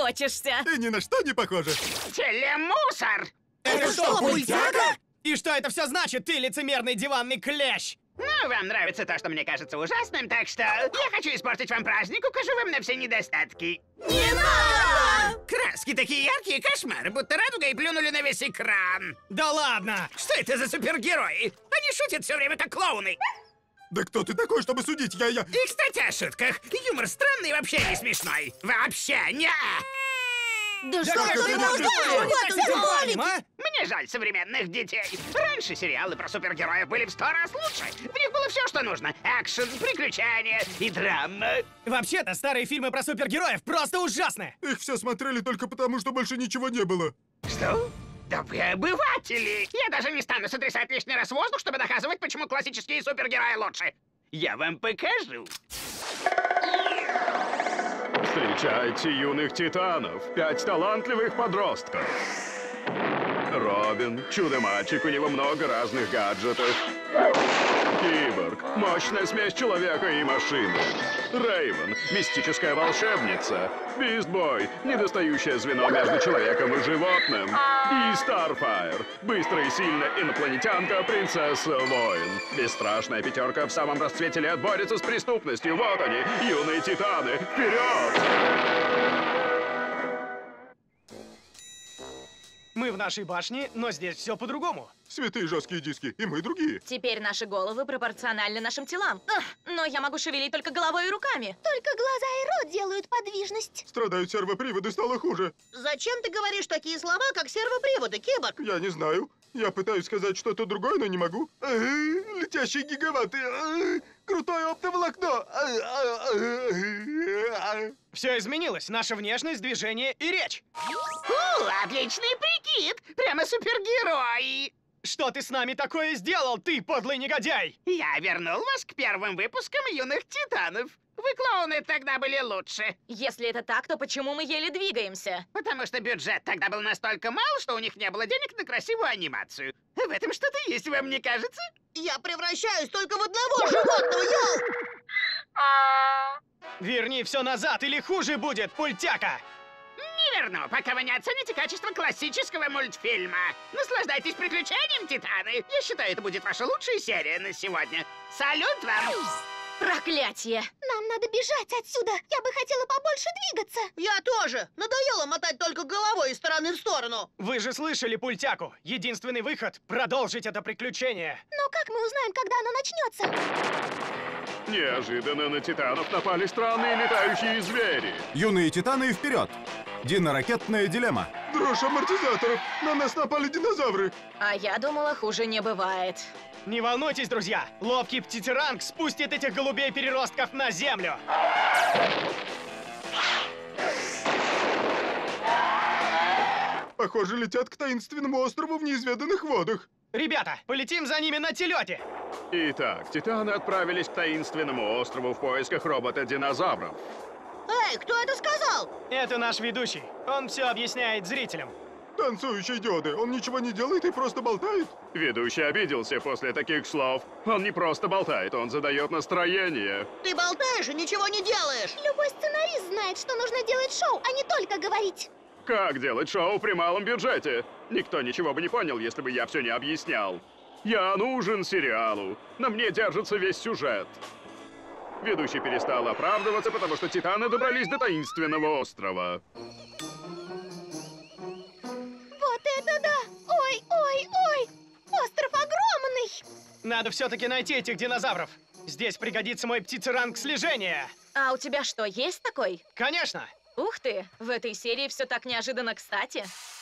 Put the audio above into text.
охотишься? Ты ни на что не похожа. Телемусор! Это что, пультяга? И что это все значит, ты лицемерный диванный клещ? Ну, вам нравится то, что мне кажется ужасным, так что я хочу испортить вам праздник, укажу вам на все недостатки. Не надо! Краски такие яркие, кошмары, будто радугой плюнули на весь экран. Да ладно! Что это за супергерои? Они шутят все время как клоуны. Да кто ты такой, чтобы судить? Я... И, кстати, о шутках. Юмор странный и вообще не смешной. Вообще не. Да что как ты ты болтаешь? можешь Вот так он, себе ролики! говорим, а? Мне жаль современных детей. Раньше сериалы про супергероев были в 100 раз лучше. В них было все, что нужно. Экшен, приключения и драма. Вообще-то, старые фильмы про супергероев просто ужасны! Их все смотрели только потому, что больше ничего не было. Что? Да вы обыватели! Я даже не стану сотрясать лишний раз воздух, чтобы доказывать, почему классические супергерои лучше. Я вам покажу. Встречайте юных титанов, 5 талантливых подростков. Робин, чудо-мальчик, у него много разных гаджетов. Киборг, мощная смесь человека и машины. Рейвен, мистическая волшебница. Бистбой, недостающее звено между человеком и животным. И Старфайр, быстрая и сильная инопланетянка, принцесса воин. Бесстрашная пятерка в самом расцвете лет борется с преступностью. Вот они, юные титаны. Вперед! Мы в нашей башне, но здесь все по-другому. Святые жесткие диски, и мы другие. Теперь наши головы пропорциональны нашим телам. Но я могу шевелить только головой и руками. Только глаза и рот делают подвижность. Страдают сервоприводы, стало хуже. Зачем ты говоришь такие слова, как сервоприводы, Киборг? Я не знаю. Я пытаюсь сказать что-то другое, но не могу. Летящие гигаватты. Крутое оптоволокно. Все изменилось. Наша внешность, движение и речь. Отличный прикид! Прямо супергерои! Что ты с нами такое сделал, ты подлый негодяй? Я вернул вас к первым выпускам юных титанов. Вы, клоуны, тогда были лучше. Если это так, то почему мы еле двигаемся? Потому что бюджет тогда был настолько мал, что у них не было денег на красивую анимацию. В этом что-то есть, вам не кажется? Я превращаюсь только в одного животного, йоу! Верни все назад, или хуже будет, пультяка! Не верну, пока вы не оцените качество классического мультфильма. Наслаждайтесь приключением, Титаны. Я считаю, это будет ваша лучшая серия на сегодня. Салют вам! Проклятие! Нам надо бежать отсюда. Я бы хотела побольше двигаться. Я тоже! Надоело мотать только головой из стороны в сторону. Вы же слышали пультяку. Единственный выход — продолжить это приключение. Но как мы узнаем, когда оно начнется? Неожиданно на титанов напали странные летающие звери. Юные титаны вперед! Диноракетная дилемма. Дрожь амортизаторов. На нас напали динозавры. А я думала, хуже не бывает. Не волнуйтесь, друзья! Ловкий птицеранг спустит этих голубей-переростков на землю! Похоже, летят к таинственному острову в неизведанных водах. Ребята, полетим за ними на телете! Итак, титаны отправились к таинственному острову в поисках робота-динозавров. Эй, кто это сказал? Это наш ведущий. Он все объясняет зрителям. Танцующие диоды. Он ничего не делает и просто болтает. Ведущий обиделся после таких слов. Он не просто болтает, он задает настроение. Ты болтаешь и ничего не делаешь. Любой сценарист знает, что нужно делать шоу, а не только говорить. Как делать шоу при малом бюджете? Никто ничего бы не понял, если бы я все не объяснял. Я нужен сериалу. На мне держится весь сюжет. Ведущий перестал оправдываться, потому что титаны добрались до таинственного острова. Вот это да! Ой, ой, ой! Остров огромный! Надо все-таки найти этих динозавров. Здесь пригодится мой птицеранг слежения. А у тебя что, есть такой? Конечно! Ух ты, в этой серии все так неожиданно кстати.